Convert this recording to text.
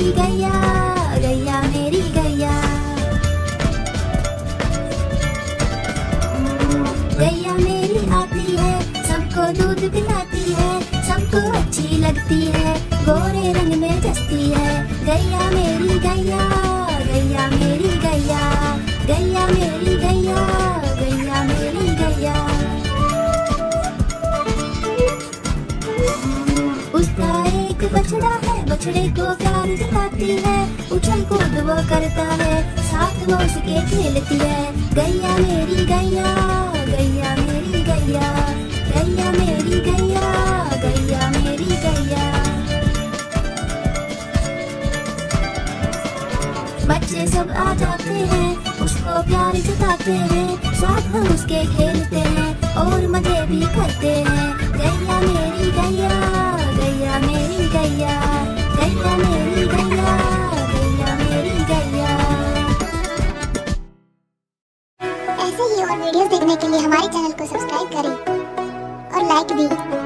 मेरी गैया, गैया मेरी गैया। गैया मेरी आती है, सबको दूध पिलाती है, सबको अच्छी लगती है, गोरे रंग में जचती है। गैया मेरी गैया, गैया मेरी गैया, गैया मेरी गैया, गैया मेरी गैया। उसका एक बछड़ा है, बछड़े को प्यार जताती है, उछल कूद वो करता है, साथ वो उसके खेलती है। गैया मेरी गैया, गैया मेरी गैया, गैया मेरी गैया, गैया मेरी गैया। बच्चे सब आ जाते हैं, उसको प्यार जताते हैं, साथ हम उसके खेलते हैं और मजे भी करते हैं। गैया मेरी गैया, गैया मेरी गैया, गैया मेरी गैया, गैया मेरी गैया। ऐसे ही और वीडियोस देखने के लिए हमारे चैनल को सब्सक्राइब करें और लाइक भी।